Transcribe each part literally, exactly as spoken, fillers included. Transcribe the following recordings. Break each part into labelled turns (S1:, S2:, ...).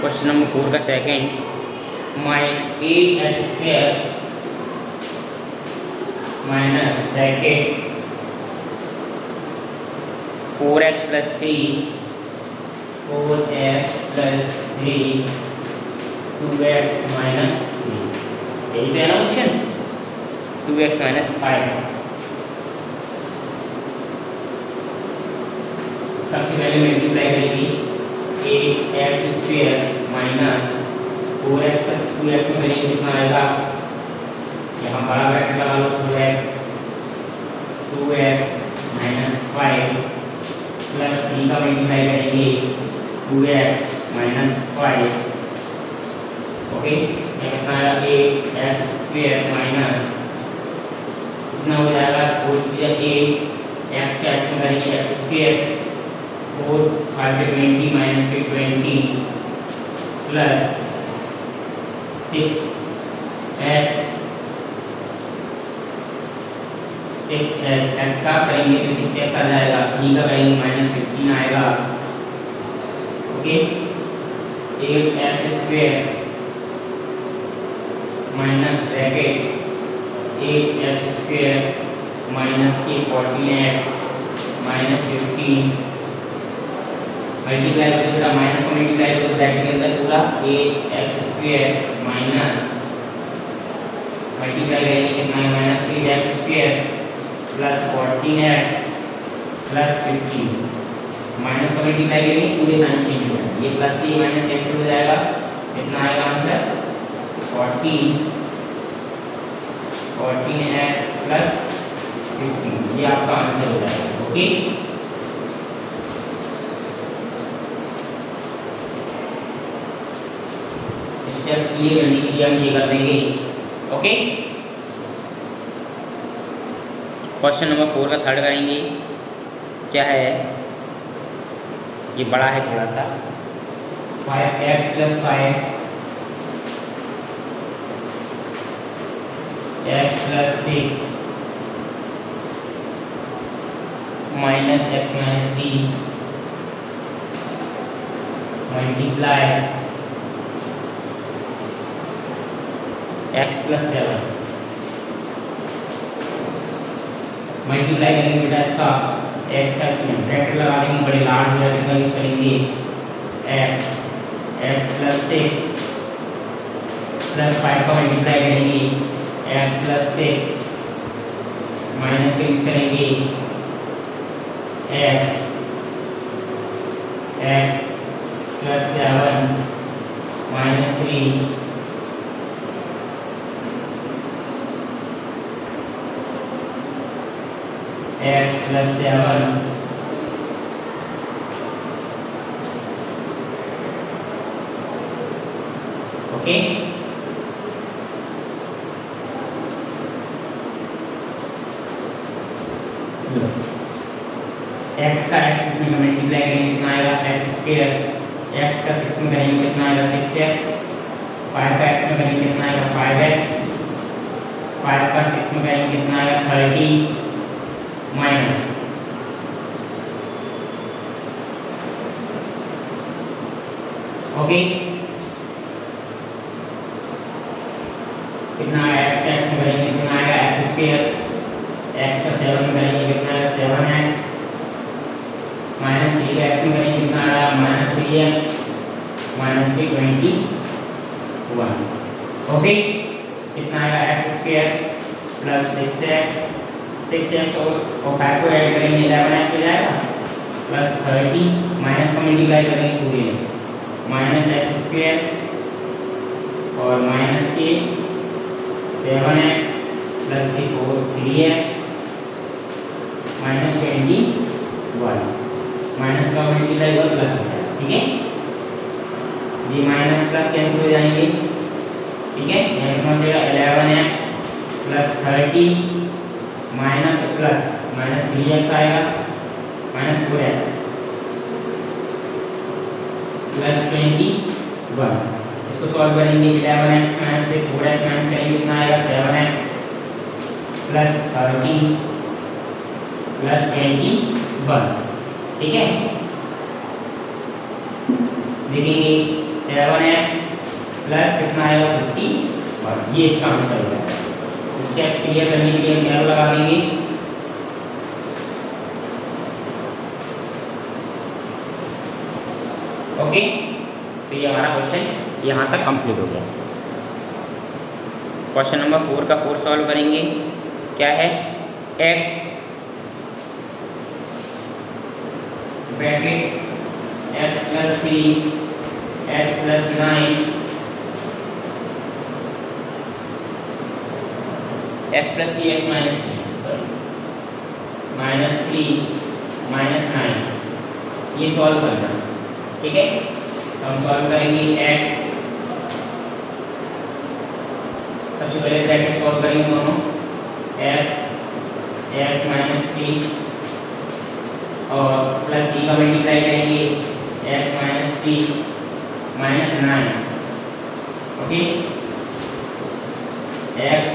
S1: Question number four का second, माई eight x square minus bracket four x plus three four x plus three two x minus three, यही तो है ना question. Two x minus five, सबसे पहले multiply करेंगे eight x square minus four x का टू एक्स में करेंगे कितना आएगा, यहाँ बड़ा ब्रैकेट लगा लो, two x two x minus five plus three का मल्टीप्लाई करेंगे two x minus five, okay. कितना आएगा एट एक्स स्क्वायर माइनस कितना हो जाएगा फोर एट एक्स के एक्स में करेंगे x square four five twenty minus के twenty plus six x six x x का करेंगे तो सिक्स एक्स आ जाएगा, थ्री का करेंगे माइनस फिफ्टीन आएगा, okay. Eight x square minus bracket eight x square minus के fourteen x minus fifteen, multiply करते बेटा माइनस को मल्टीप्लाई करो ब्रैकेट के अंदर पूरा eight x square minus multiply करेंगे कितना है minus eight x square plus fourteen x plus fifteen, minus को मल्टीप्लाई करेंगे पूरे साइन चेंज हो जाएगा, ये प्लस से माइनस कैंसिल हो जाएगा, कितना आएगा answer fourteen fourteen x plus fifteen, ये आपका आंसर हो जाएगा, ओके। स्टेप्स क्लियर करने के लिए हम ये कर देंगे, ओके। क्वेश्चन नंबर फोर का थर्ड करेंगे, क्या है ये बड़ा है थोड़ा सा, five x plus five x plus six minus x minus three multiply x plus seven, multiply करेंगे बेटा इसका एक्स एक्स में ब्रैकेट लगा देंगे, बड़े लार्ज ब्रैकेट का यूज करेंगे, x x plus six plus five का मल्टीप्लाई करेंगे एक्स प्लस सिक्स माइनस का यूज करेंगे x x plus seven minus three x plus seven okay. X का एक्स में मल्टीप्लाई करेंगे कितना आएगा एक्स स्क्वायर, एक्स का सिक्स में करेंगे कितना आएगा सिक्स एक्स, फाइव का एक्स में करेंगे कितना आएगा फाइव एक्स, फाइव का सिक्स में करेंगे कितना आएगा थर्टी माइनस ओके कितना आएगा एक्स एक्स में करेंगे कितना आएगा एक्स स्क्वायर, एक्स का सेवन में करेंगे कितना आएगा सेवन एक्स माइनस थ्री का एक्स में करेंगे कितना आएगा minus three x minus three twenty one okay. कितना आएगा x square plus six x six x और फाइव को ऐड करेंगे इलेवन एक्स हो जाएगा प्लस थर्टी माइनस को मल्टीप्लाई करेंगे पूरे माइनस एक्स स्क्वायर और माइनस के सेवन एक्स प्लस के four three x minus twenty one, minus का मल्टीप्लाई कर प्लस हो जाएगा, ठीक है। ये माइनस प्लस कैंसिल हो जाएंगे, ठीक है। यहाँ कितना हो जाएगा eleven x plus thirty minus plus minus three x आएगा minus four x plus twenty one, इसको सॉल्व करेंगे इलेवन एक्स माइनस से फोर एक्स माइनस करेंगे कितना आएगा seven x plus thirty plus twenty one, ठीक है। देखेंगे सेवन एक्स प्लस कितना आएगा फिफ्टी वन। ये इसका आंसर हो जाएगा। स्टेप्स क्लियर करने के लिए हम एरो लगा देंगे। ओके, तो ये हमारा क्वेश्चन यहाँ तक कंप्लीट हो गया। क्वेश्चन नंबर फोर का फोर सॉल्व करेंगे। क्या है? X bracket x plus three x plus nine x plus three x minus sorry minus three minus nine, ये सॉल्व करना। ठीक है, तो हम सॉल्व करेंगे एक्स, सबसे पहले ब्रैकेट सॉल्व करेंगे दोनों, एक्स एक्स माइनस थ्री और प्लस थ्री का मल्टीप्लाई करेंगे x minus three minus nine. Okay, x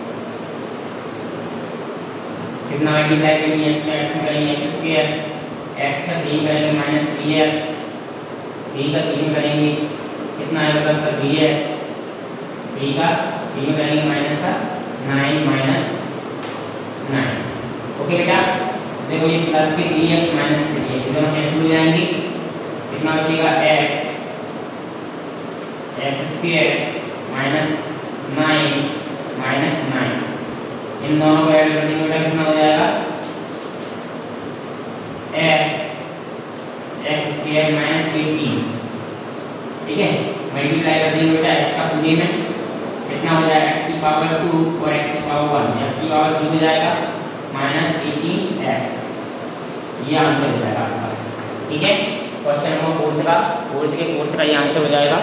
S1: कितना मल्टीप्लाई करेंगे एक्स में एक्स में करेंगे एक्स स्क्वायर, एक्स का थ्री करेंगे माइनस थ्री एक्स, थ्री का थ्री में करेंगे कितना आएगा प्लस का थ्री एक्स, थ्री का थ्री में करेंगे माइनस का नाइन माइनस नाइन। ओके बेटा, देखो ये प्लस के three x minus three x दोनों कैंसिल हो जाएंगे, कितना बचेगा x x square minus nine minus nine. इन दोनों को ऐड कर देंगे बेटा, कितना हो जाएगा x x square minus eighteen. ठीक है, मल्टीप्लाई कर देंगे बेटा x का पूरे में, कितना हो जाएगा x की पावर टू और x की पावर वन, x की पावर थ्री हो जाएगा माइनस एटीन एक्स। ये आंसर हो जाएगा आपका। ठीक है, क्वेश्चन नंबर फोर्थ का फोर्थ के फोर्थ का ये आंसर हो जाएगा।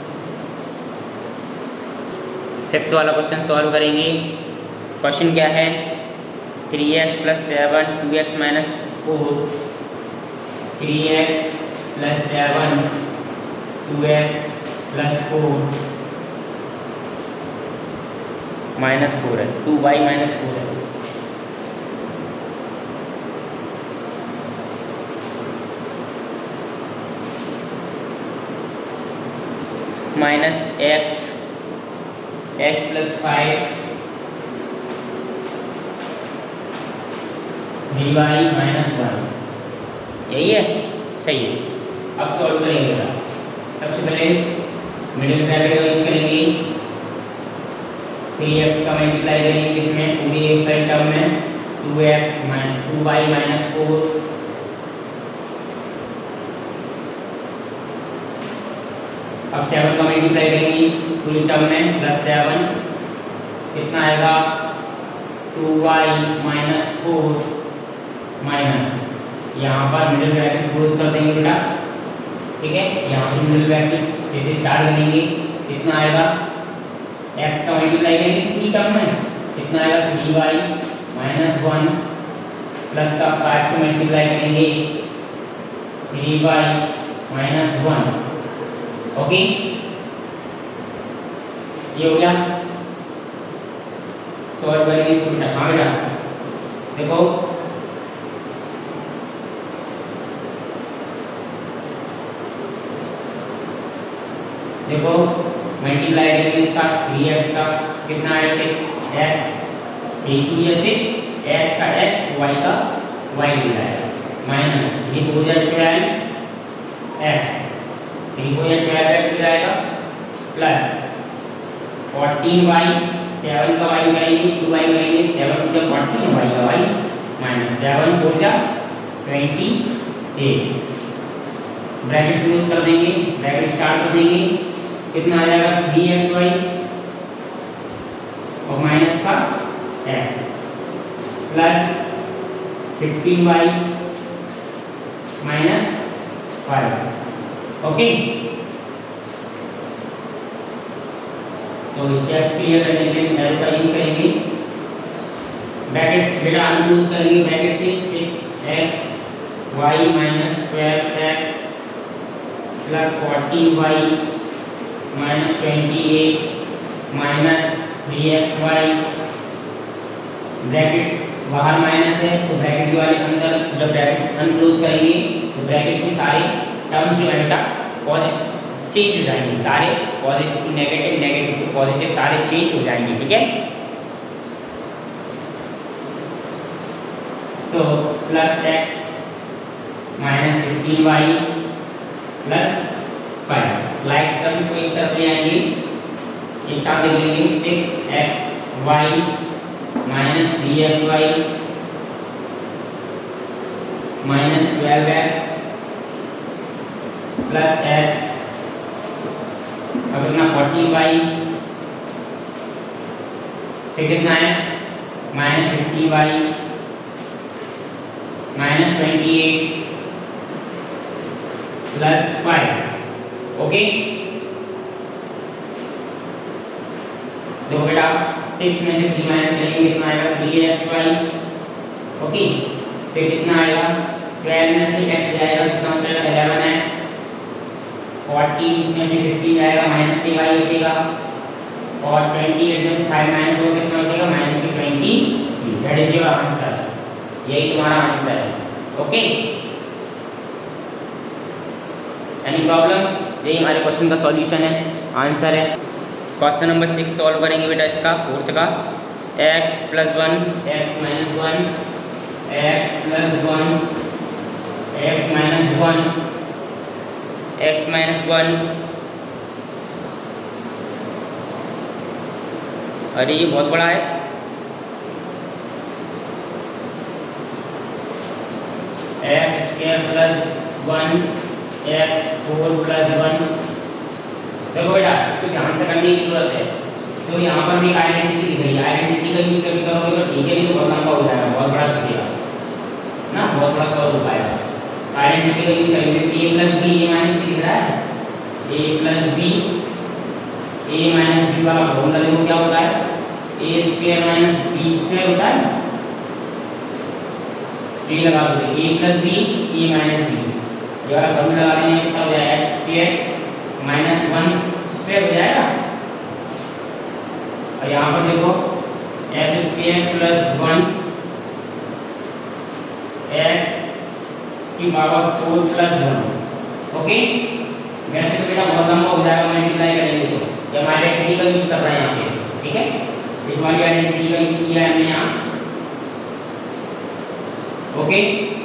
S1: फिफ्थ वाला क्वेश्चन सॉल्व करेंगे। क्वेश्चन क्या है? Three x plus seven two x minus four, three x plus seven two x plus four minus four है, टू वाई माइनस फोर है। Minus x x plus five D y minus one, यही है, सही है। अब solve करेंगे बेटा, सबसे पहले मिडिल ब्रैकेट का यूज करेंगे, थ्री एक्स का मल्टीप्लाई करेंगे इसमें पूरी एक साइड टर्म में, two x minus two y minus four, अब सेवन का मल्टीप्लाई करेंगे पूरी टर्म में प्लस सेवन, कितना आएगा two y minus four minus, यहाँ पर मिडिल ब्रैकेट क्लोज कर देंगे बेटा। ठीक है, यहाँ से मिडिल ब्रैकेट जैसे स्टार्ट करेंगे, कितना आएगा x का मल्टीप्लाई करेंगे इस पूरी टर्म में, कितना आएगा three y minus one plus का फाइव से मल्टीप्लाई करेंगे three y minus one. Okay, ये हो गया। सॉल्व करेंगे इसको बेटा। हाँ बेटा, देखो देखो मल्टीप्लाई करेंगे इसका थ्री एक्स का, कितना है सिक्स एक्स, थ्री टू या सिक्स, एक्स का एक्स वाई का वाई ले जाएगा, माइनस थ्री फोर या ट्वेल्व एक्स, थ्री फोर या ट्वेल्व एक्स ले जाएगा, प्लस फोर्टीन वाई, सेवन का वाई करेंगे टू वाई करेंगे, सेवन टू या फोर्टीन वाई का वाई माइनस सेवन फोर या ट्वेंटी एट। ब्रैकेट क्लोज कर देंगे, ब्रैकेट स्टार्ट कर देंगे, कितना आ जाएगा थ्री एक्स वाई और माइनस का x plus fifteen y minus five. Okay, तो स्टेप्स क्लियर करने के लिए एरो का यूज करेंगे। ब्रैकेट बेटा अनक्लोज करेंगे, ब्रैकेट से six x y minus twelve x plus fourteen y minus twenty eight minus three x y, bracket बाहर माइनस है तो ब्रैकेट वाले अंदर, जब ब्रैकेट अनक्लोज करेंगे तो ब्रैकेट के सारे टर्म्स जो है बेटा चेंज हो जाएंगे, सारे positive to negative, negative to positive सारे चेंज हो जाएंगे, ठीक है। तो plus x minus fifteen y plus five, likes का भी एक तरफ ले आएंगे, एक साथ लिख लेंगे six x y minus three x y minus twelve x plus x, अब कितना फोर्टी वाई, फिर कितना है minus fifty y minus twenty eight plus five. Okay, देखो बेटा सिक्स में से थ्री माइनस करेंगे कितना आएगा थ्री एक्स वाई। ओके, फिर कितना आएगा ट्वेल्व में से x जाएगा कितना बचेगा इलेवन एक्स, फोर्टी में से फिफ्टी जाएगा माइनस टी वाई बचेगा, और ट्वेंटी एट में से फाइव माइनस होगा कितना बचेगा माइनस की twenty. That is your answer, यही तुम्हारा आंसर है। Okay, any problem? यही हमारे क्वेश्चन का सॉल्यूशन है, आंसर है। क्वेश्चन नंबर सिक्स सॉल्व करेंगे बेटा इसका फोर्थ का, x plus one x minus one x plus one x minus one x minus one. अरे ये बहुत बड़ा है, x square plus one x four plus one. देखो बेटा इसको ध्यान से करने की जरूरत है, तो यहाँ पर भी आइडेंटिटी दिख रही है, आइडेंटिटी का यूज करके करोगे तो ठीक है, नहीं तो बहुत लंबा हो जाएगा, बहुत बड़ा खींचेगा ना, बहुत बड़ा सॉल्व हो पाएगा। आइडेंटिटी का यूज करेंगे, a plus b a minus b दिख रहा है, a plus b a minus b वाला फॉर्मूला देखो क्या होता है, a square minus b square होता है, ये लगा दो a plus b a minus b, ये वाला फॉर्मूला लगा देंगे कितना हो जाएगा x square minus one square हो जाएगा, और यहाँ पर देखो x square plus one x की power four plus one. Okay, वैसे तो बेटा बहुत लंबा हो जाएगा, मल्टीप्लाई करेंगे तो, जब आइडेंटिटी का यूज कर रहे हैं यहाँ पे, ठीक है, इस वाली आइडेंटिटी का यूज किया है हमने यहाँ। ओके,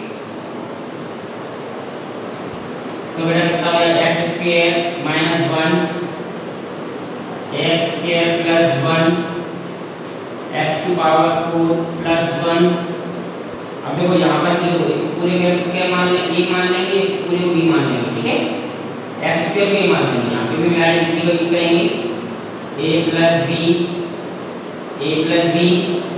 S1: तो बेटा कितना हो जाएगा x square minus one x square plus one x to power four plus one. अब देखो यहाँ पर भी देखो, इस पूरे को एक्स स्क्वायर मान लेंगे, ए मान लेंगे, इस पूरे को बी मान लेंगे, ठीक है, एक्स स्क्वायर को ए मान लेंगे, यहाँ पे भी आइडेंटिटी का यूज करेंगे, a plus b a plus b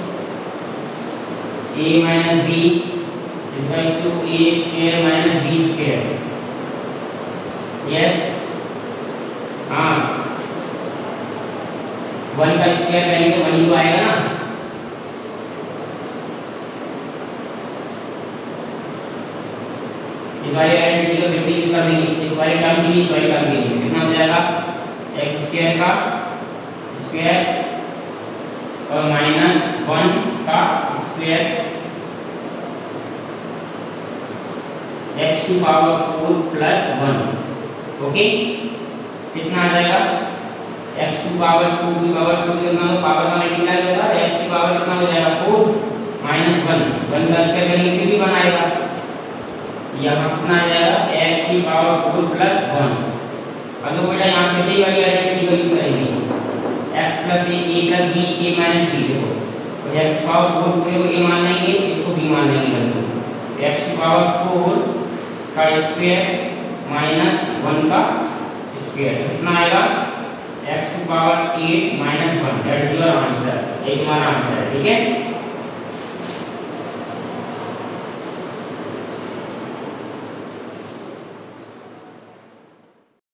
S1: a minus b equals to a square minus b square. Yes, हाँ, वन का स्क्वायर करेंगे तो वन ही तो आएगा ना, इस वाली आइडेंटिटी को फिर से यूज कर देंगे, इस वाले टर्म के लिए इस वाले टर्म के लिए कितना हो जाएगा एक्स स्क्वायर का स्क्वायर और माइनस वन का square x to power four plus one. Okay, कितना आ जाएगा एक्स टू पावर टू की पावर टू कितना तो पावर का मल्टीप्लाई होगा, एक्स की पावर कितना हो जाएगा फोर माइनस वन, वन का स्क्वायर करेंगे फिर भी वन आएगा, यहाँ कितना आ जाएगा एक्स की पावर फोर प्लस वन। अब तो बेटा यहाँ पे वाली आइडेंटिटी का यूज करेंगे, x plus a a plus b a minus b, देखो तो एक्स की पावर फोर पूरे को ए मान लेंगे, इसको बी मान लेंगे, एक्स की पावर फोर का स्क्वायर माइनस वन का स्क्वायर कितना आएगा x to power eight minus one. That is your answer, एक हमारा आंसर है, ठीक है।